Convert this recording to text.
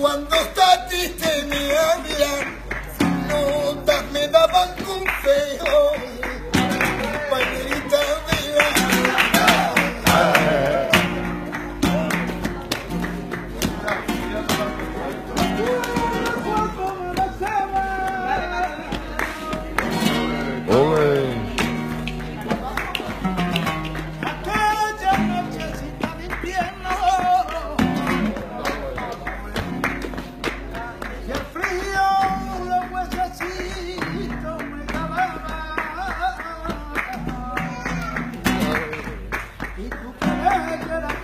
cuando está triste me habla, notas me daban consejo, compañerita de la Y tú querés que la